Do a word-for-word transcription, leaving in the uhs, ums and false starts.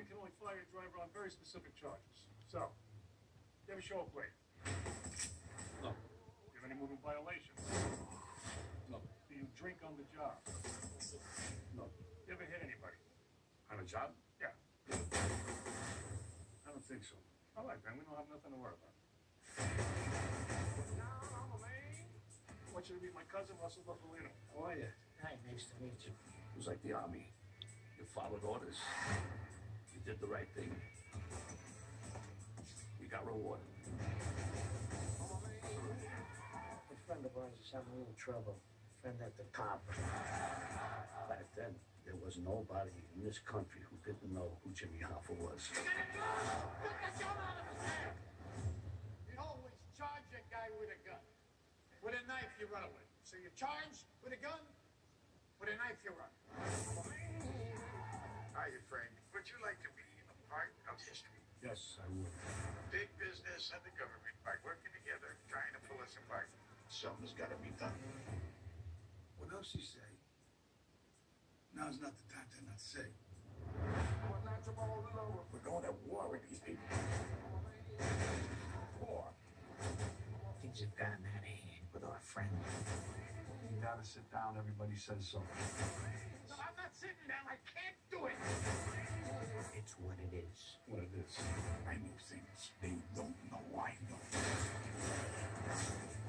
Union can only fire a driver on very specific charges. So, you ever show a plate? No. You have any moving violations? No. Do you drink on the job? No. You ever hit anybody? On a job? Yeah. I don't think so. All right, then. We don't have nothing to worry about. Now, I'm a man. I want you to meet my cousin, Russell Buffalino. How are you? Hi, nice to meet you. It was like the army. You followed orders. You did the right thing. You got rewarded. A friend of ours is having a little trouble. A friend at the top. Back then, there was nobody in this country who didn't know who Jimmy Hoffa was. You always charge a guy with a gun. With a knife, you run away. So you charge with a gun, with a knife, you run. Hiya, Frank. Would you like to be a part of history? Yes, I would. Big business and the government, by working together, trying to pull us apart. Something's got to be done. What else you say? Now's not the time to not say. We're going to war with these people. War. Things have gotten out of hand with our friend. You gotta sit down, everybody says so. No, I'm not sitting down. I can't do it. It's what it is. What it is. I know things they don't know I know.